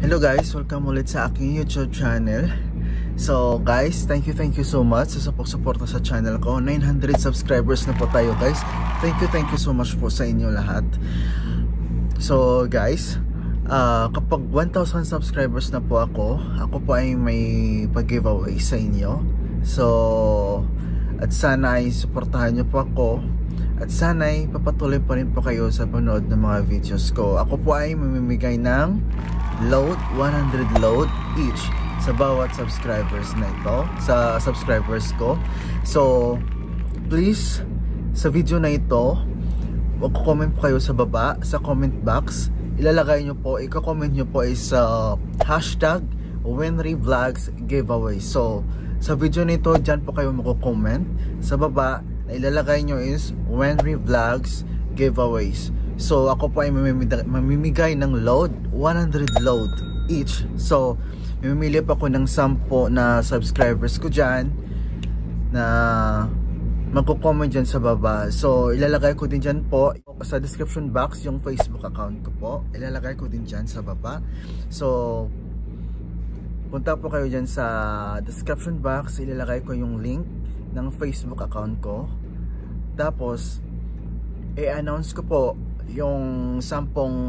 Hello guys, welcome ulit sa aking YouTube channel. So guys, thank you so much sa pagsuporta sa channel ko. 900 subscribers na po tayo guys. Thank you so much po sa inyo lahat. So guys, kapag 1,000 subscribers na po ako po ay may pag-giveaway sa inyo. So, at sana ay suportahan nyo po ako. At sana ay papatuloy pa rin po kayo sa panood ng mga videos ko. Ako po ay mamimigay ng load, 100 load each sa bawat subscribers na ito, sa subscribers ko. So please, sa video na ito, mag-comment po kayo sa baba, sa comment box. Ilalagay nyo po, i-comment nyo po is hashtag WenryVlogs giveaway. So sa video na ito, dyan po kayo mag-comment. Sa baba, na ilalagay nyo is WenryVlogs giveaways. So ako po ay mamimigay ng load, 100 load each. So mamimili pa ako ng 10 na subscribers ko dyan na magko-comment dyan sa baba. So ilalagay ko din dyan po sa description box yung Facebook account ko po. Ilalagay ko din dyan sa baba. So punta po kayo dyan sa description box. Ilalagay ko yung link ng Facebook account ko. Tapos i-announce ko po yung 10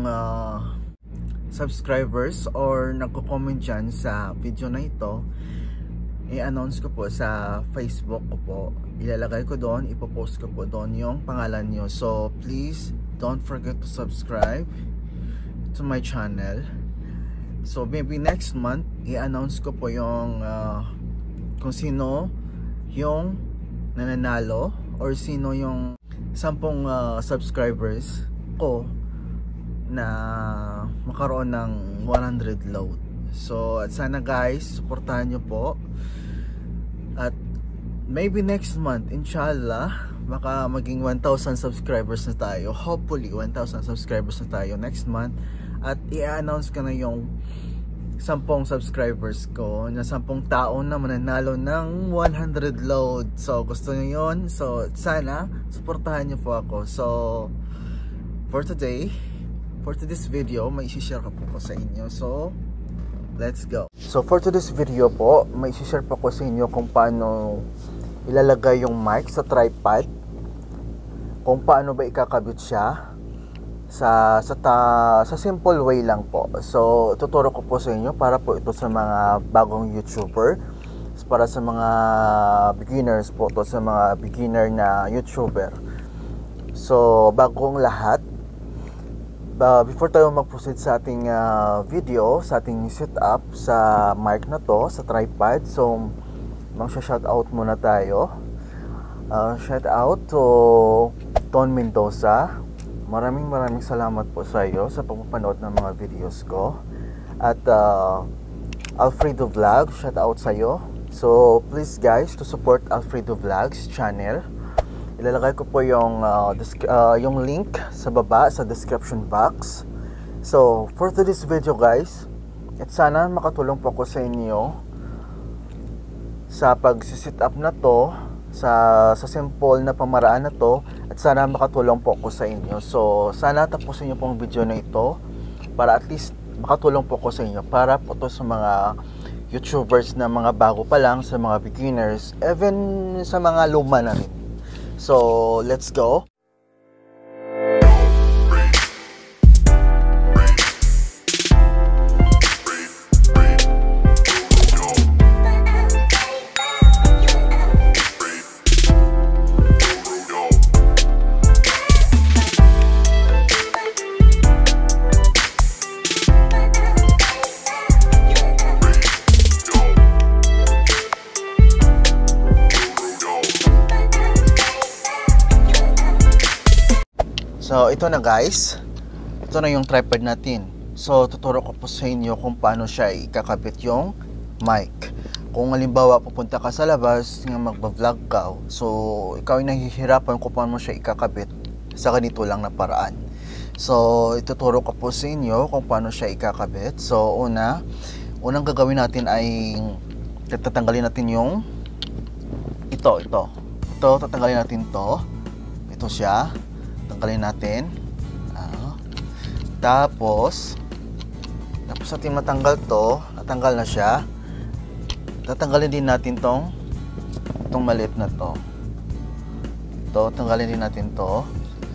subscribers or nagko-comment dyan sa video na ito. I-announce ko po sa Facebook ko po. Ilalagay ko doon, ipopost ko po doon yung pangalan nyo. So please don't forget to subscribe to my channel. So maybe next month i-announce ko po yung kung sino yung nananalo or sino yung 10 subscribers ko na makaroon ng 100 load. So at sana guys, suportahan nyo po. At maybe next month, inshallah, baka maging 1,000 subscribers na tayo. Hopefully 1,000 subscribers na tayo next month. At i-announce ko na yung 10 subscribers ko na 10 tao na mananalo ng 100 load. So gusto nyo yun? So sana suportahan nyo po ako. So for today's video, may isi-share ko po sa inyo. So let's go. So for today's video po, may isi-share po ko sa inyo kung paano ilalagay yung mic sa tripod, kung paano ba ikakabit siya sa simple way lang po. So tuturo ko po sa inyo para po ito sa mga bagong YouTuber, para sa mga beginners po, to sa mga beginner na YouTuber. So bagong lahat, before tayo mag-proceed sa ating video, sa ating setup sa mic na to, sa tripod, so mag-shoutout muna tayo. Shout out to Ton Mendoza. Maraming salamat po sa iyo sa pagpapanood ng mga videos ko. At Alfredo Vlog, shout out sa iyo. So please guys, to support Alfredo Vlogs channel. Ilalagay ko po yung link sa baba sa description box. So for today's video guys, at sana makatulong po ako sa inyo sa pag-set up na to, sa simple na pamaraan na to, at sana makatulong po ako sa inyo. So sana tapusin niyo po ang video na ito para at least makatulong po ako sa inyo, para po to sa mga YouTubers na mga bago pa lang, sa mga beginners, even sa mga luma na rin. So let's go. So ito na guys, ito na yung tripod natin. So tuturo ko po sa inyo kung paano siya ikakabit yung mic. Kung halimbawa pupunta ka sa labas nga magba-vlog ka, so ikaw ay nahihirapan kung paano mo siya ikakabit sa ganito lang na paraan. So ituturo ko po sa inyo kung paano siya ikakabit. So unang gagawin natin ay tatanggalin natin yung ito tatanggalin natin ito siya. Tanggalin natin. Tapos Tapos natin matanggal to. Natanggal na siya. Tatanggalin din natin itong maliit na to. Ito, tanggalin din natin to.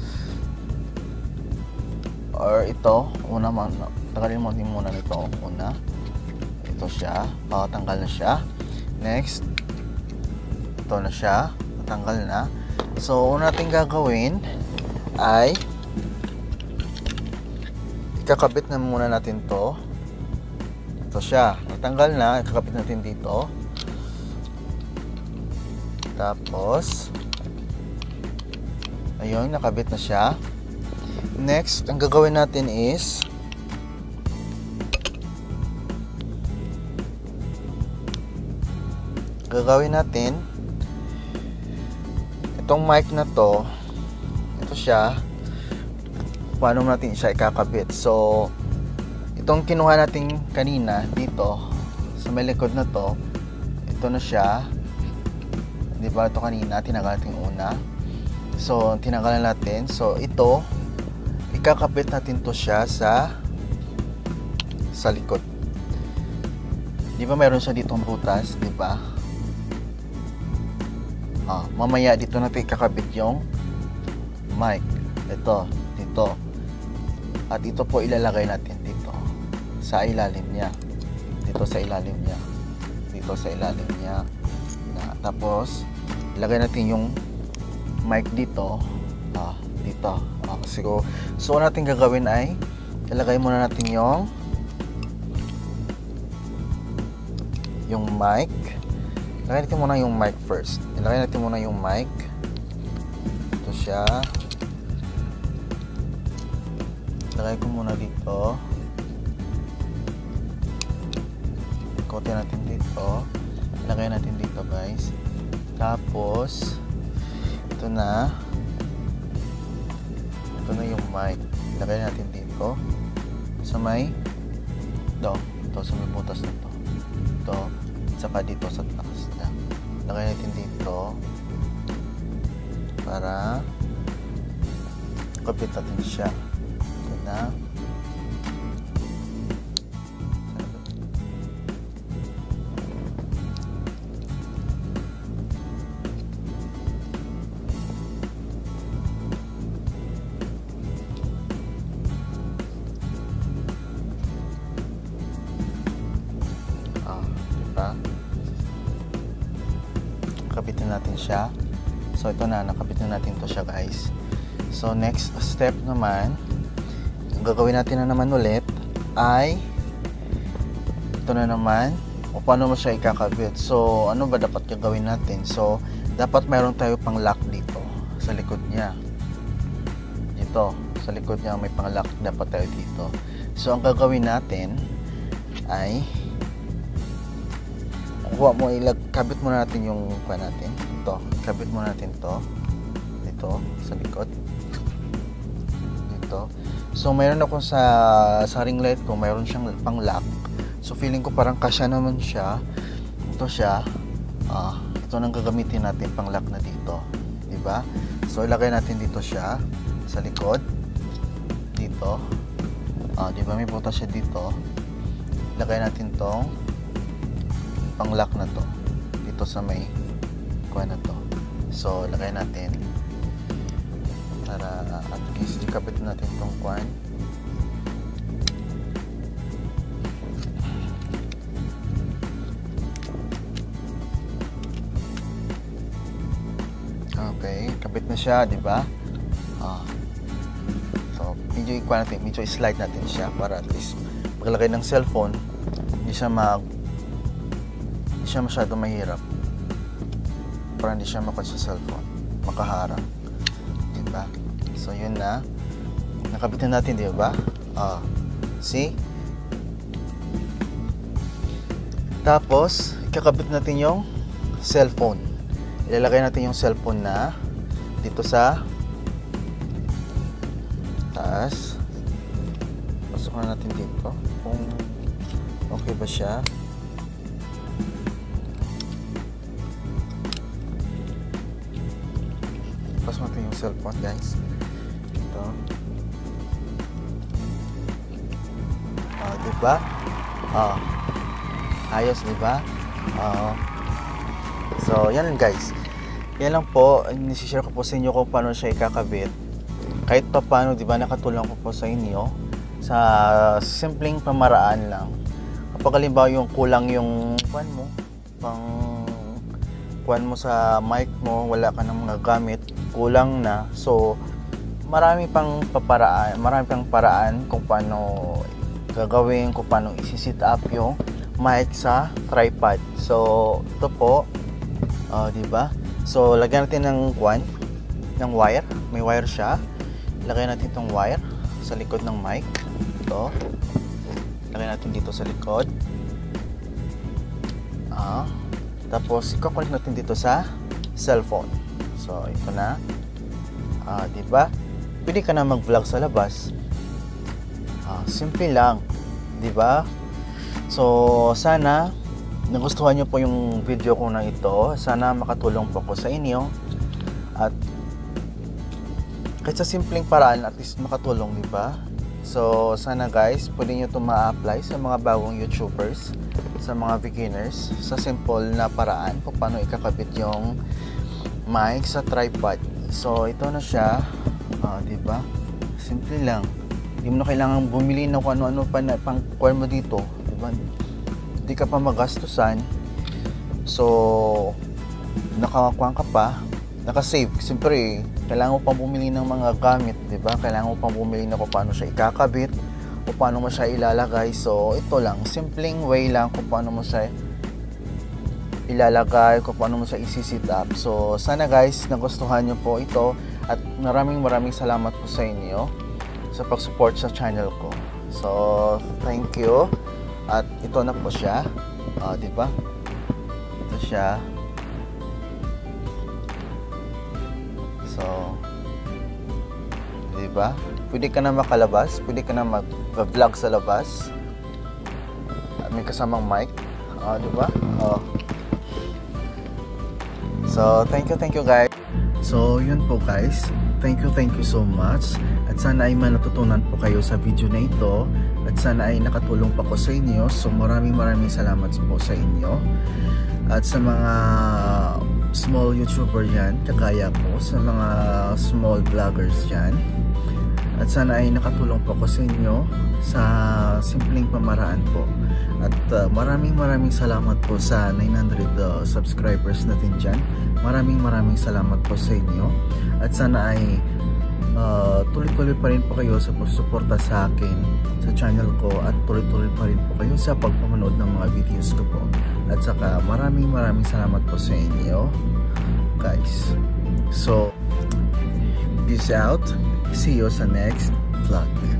Or ito, tanggalin mo din muna nito. Una. Ito siya. Tanggal na siya. Next. Ito na siya. Natanggal na. So, una natin gagawin ay ikakabit na muna natin to. Ito siya. Natanggal na. Ikakabit natin dito. Tapos ayun, nakabit na siya. Next, ang gagawin natin is itong mic na to. Ito siya. Paano natin siya ikakabit? So, itong kinuha natin kanina dito sa may likod na to, ito na siya. Di ba ito kanina tinanggal natin una? So, tinanggalan natin. So, ito ikakabit natin to siya sa likod. Di ba mayroon siya ditong butas, di ba? Mamaya dito natin ikakabit yung mic. Ito, dito. At ito po ilalagay natin dito sa ilalim niya. Dito sa ilalim niya. Dito sa ilalim niya. Tapos ilagay natin yung mic dito. Dito. Siguro. So, natin gagawin ay ilagay muna natin yung mic. Ilagay natin muna yung mic first. Ilagay natin muna yung mic. Ito siya. Ilagay ko muna dito. Ikotin natin dito. Ilagay natin dito, guys. Tapos ito na yung mic. Ilagay natin dito sa may ito sa may butas na to. Ito, saka dito sa taas na. Ilagay natin dito para kapit natin siya. Ito na. Kapitin natin siya. So ito na, nakapitin natin to siya, guys. So next step naman, ang gagawin natin na naman ulit ay ito na naman, o paano mo siya ikakabit. So ano ba dapat gagawin natin? So dapat mayroon tayo pang lock dito sa likod niya. Dito sa likod niya may pang lock dapat tayo dito. So ang gagawin natin ay kabit muna natin yung kuha natin. Ito, kabit muna natin to dito sa likod. Dito. So mayroon ako sa ring light ko, mayroon siyang pang lock. So feeling ko parang kasya naman siya. Ito siya. Ito nang gagamitin natin pang lock na dito, di ba? So ilagay natin dito siya sa likod. Dito. Di ba may butas siya dito? Ilagay natin tong pang lock na to dito sa may kuha na to. So lagay natin para at least ikabit natin tong kuha. Okay, kabit na siya, di ba? So medyo ikuha natin, medyo slide natin siya para at least paglagay ng cellphone hindi siya masyado mahirap, para hindi siya makot sa cellphone, makaharang, diba? So yun na, nakabitan natin, diba? See? Tapos ikakabit natin yung cellphone. Ilalagay natin yung cellphone na dito sa taas. Pasok na natin dito kung okay ba siya. Pasok natin yung cellphone, guys. Ito. diba? Ayos, diba? So yan guys, yan lang po, nisishare ko po sa inyo kung paano siya ikakabit. Kahit pa paano, diba, nakatulong ko po sa inyo sa simpleng pamaraan lang. Kapag halimbawa yung kulang yung kuwan mo, kuwan mo sa mic mo, wala ka ng mga gamit, kulang na, so marami pang paraan kung paano gagawin, kung paano isi-set up yung mic sa tripod. So ito po, diba? So lagyan natin ng wire, may wire siya. Lagyan natin itong wire sa likod ng mic. Ito, lagyan natin dito sa likod. Tapos i-connect natin dito sa cellphone. So ito na, diba? Pwede ka na mag-vlog sa labas. Simple lang, diba? So sana nagustuhan nyo po yung video ko na ito. Sana makatulong po ko sa inyo. At kahit sa simpleng paraan, at least makatulong, diba? So sana guys, pwede nyo ito ma-apply sa mga bagong YouTubers, sa mga beginners, sa simple na paraan kung paano ikakabit yung mic sa tripod. So ito na siya, diba? Simple lang. Hindi mo na kailangan bumili ng kung ano-ano pa na pang kuwan mo dito, diba? Hindi ka pa magastusan. So nakakuha ka pa, nakasave. Siyempre kailangan mo pang bumili ng mga gamit, diba? Kailangan mo pang bumili na kung paano siya ikakabit, kung paano mo siya ilalagay. So ito lang, simpleng way lang kung paano mo siya ilalagay, kung paano mo siya isi-set up. So sana guys, nagustuhan nyo po ito, at maraming salamat po sa inyo sa pag-support sa channel ko. So thank you. At ito na po siya, diba? Ito siya. So diba? Pwede ka na makalabas, pwede ka na mag-vlog sa labas at may kasamang mic, diba? So thank you guys. So yun po guys, thank you so much, at sana ay natutunan po kayo sa video na ito, at sana ay nakatulong pa ko sa inyo. So maraming salamat po sa inyo, at sa mga small YouTuber yan, kagaya ko, sa mga small vloggers yan, at sana ay nakatulong po ko sa inyo sa simpleng pamaraan po. At maraming salamat po sa 900 subscribers natin dyan. Maraming salamat po sa inyo, at sana ay tuloy-tuloy pa rin po kayo sa pagsuporta sa akin sa channel ko, at tuloy-tuloy pa rin po kayo sa pagpapanood ng mga videos ko po. At saka maraming salamat po sa inyo guys. So peace out, see you sa next vlog.